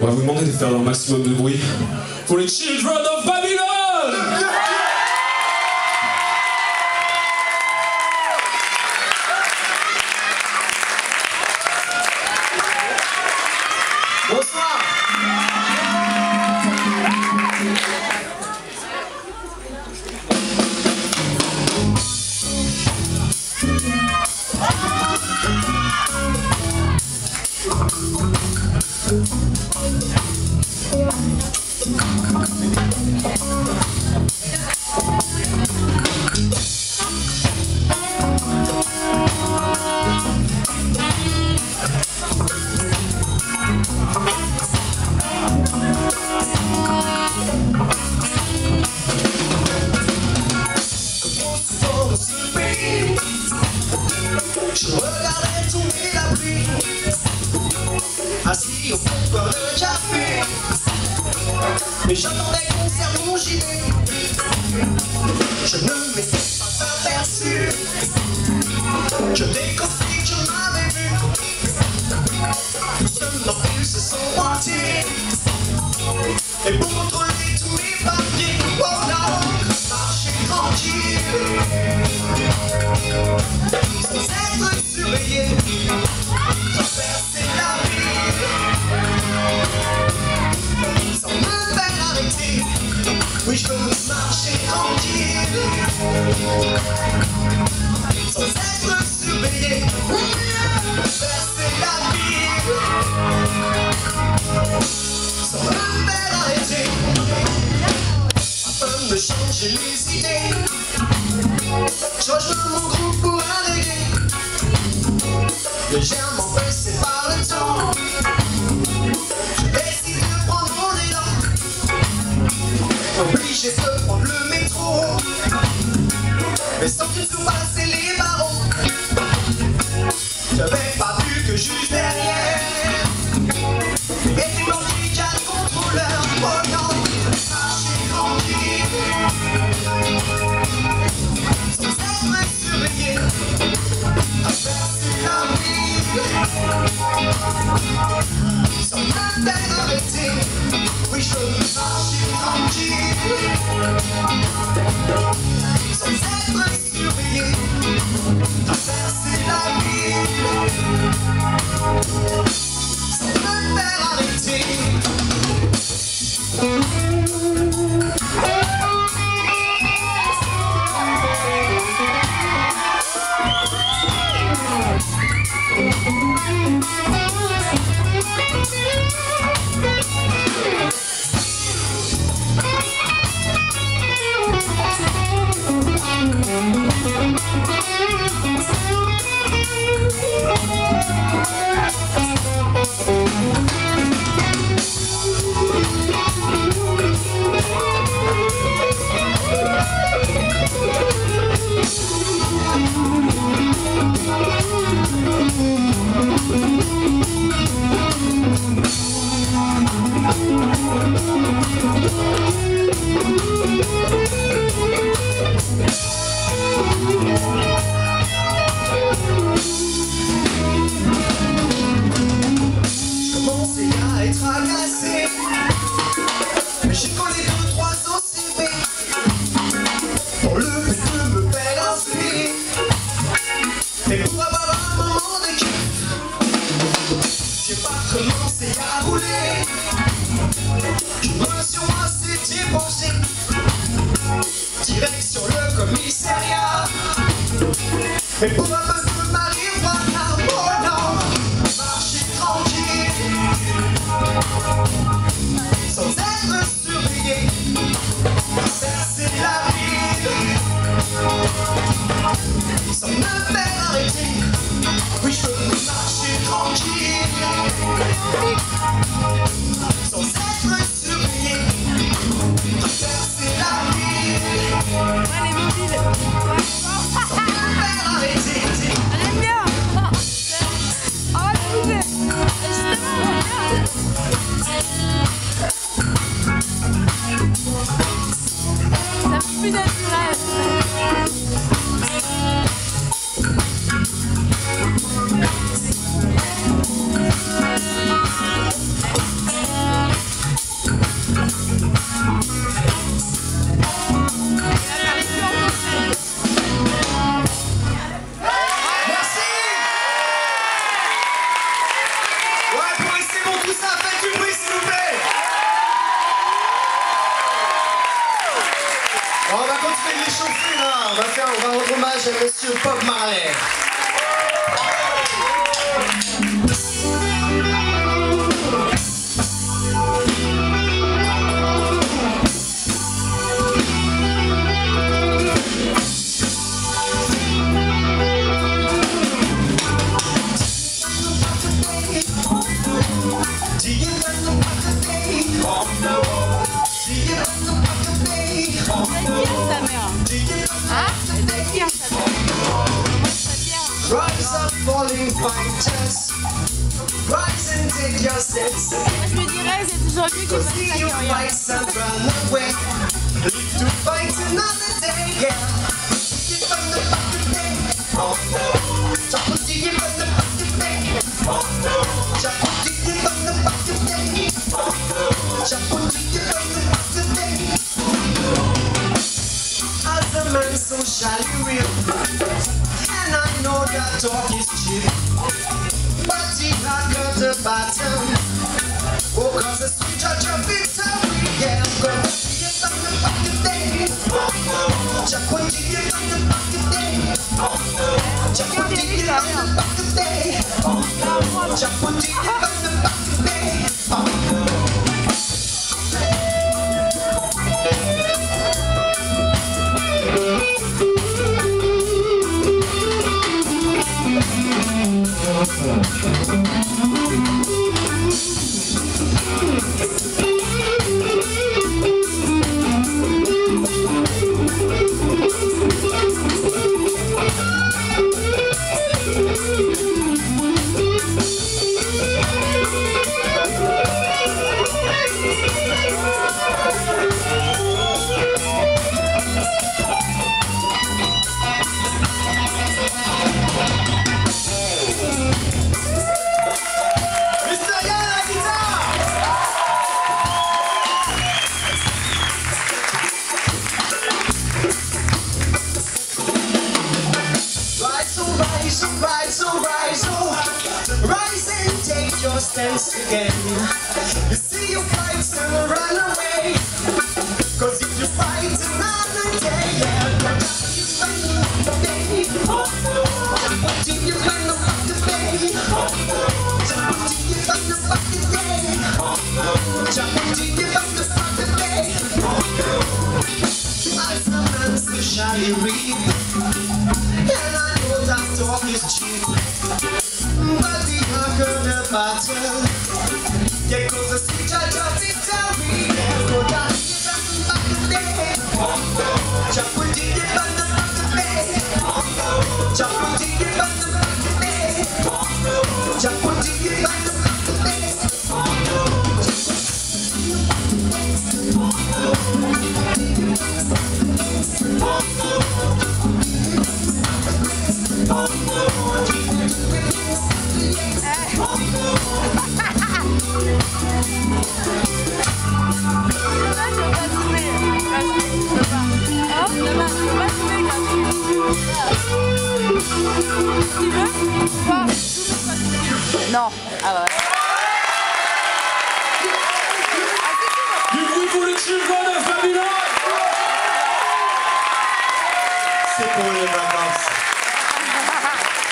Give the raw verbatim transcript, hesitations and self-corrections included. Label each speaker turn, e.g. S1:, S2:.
S1: On va vous demander de faire leur maximum de bruit pour les Children of Babylon.
S2: Bonsoir. Je regardais tomber la pluie, assis au comptoir de café, mais j'attendais qu'on serve mon gilet. Je ne m'étais pas aperçu que des copies que m'avais vu, tout seulement ils se sont pointés, et pour contrôler tous mes papiers, oh non, marcher tranquille. Sans être surveillé, traverser la ville, sans me faire arrêter. Oui, je veux marcher tranquille, sans être surveillé, traverser la ville, sans me faire arrêter. Afin de changer les idées, je rejoins mon groupe pour un reggae, légèrement pressé par le temps. Je décide de prendre mon élan, obligé de prendre le métro, mais sans du tout passer les barreaux. J'avais pas vu que juste derrière était bloqué quatre contrôleurs. Oh non, marcher tranquille, sans être surveillé, traverser la ville, sans me faire arrêter. Oui, je veux marcher tranquille, sans être surveillé, traverser la ville, sans me faire arrêter. Mais j'ai collé deux, trois au C V pour le but de me faire inspirer et pour avoir un moment de kiff. J'ai pas commencé à rouler, je me suis assez débranché, direction le commissariat, mais pour un peu de marijuana. Oh non, marcher tranquille, sans être surveillé, traverser la ville, sans me faire arrêter. Oui, je veux marcher tranquille, sans être surveillé, traverser la ville, sans me faire arrêter. hommage à Monsieur Bob Marley. Rise up, falling fighters. Rise and take your steps.
S3: Je me dirais, c'est toujours lui qui
S2: Cause
S3: fait ça
S2: you
S3: qui
S2: fight and run away. Live to fight another day, yeah. You from the back of day. Oh no. Jump to you from the back of day. Oh no. Jump to you from the back of day. Oh no. Jump to you from the back of day. As a man, so shall you real. And I know that talk is cheap, but he had got the bottom. Oh, cause the sweet judge of victory, yeah, I'm gonna see it from the back of day. Jump on to you from the back of day. Jump on to you from the back of day. Jump on to you from the back of day. Stance again. You see you fight and run away. Cause if you fight another day, yeah, but you find the day. Till you find the fucking day. Till you find the fucking day. Till you find the fucking day. As a man, so shall you reap. And I know that talk is cheap, but the hunger battle. Yeah, cause the sweet judge of victory. Go down to the back of the day. Jump on to the back of the day. Jump on to the back of the day. Jump on to the back of the day.
S3: Non, ah ouais.
S1: Du bruit pour les Children of Babylon.
S2: C'est pour les vacances.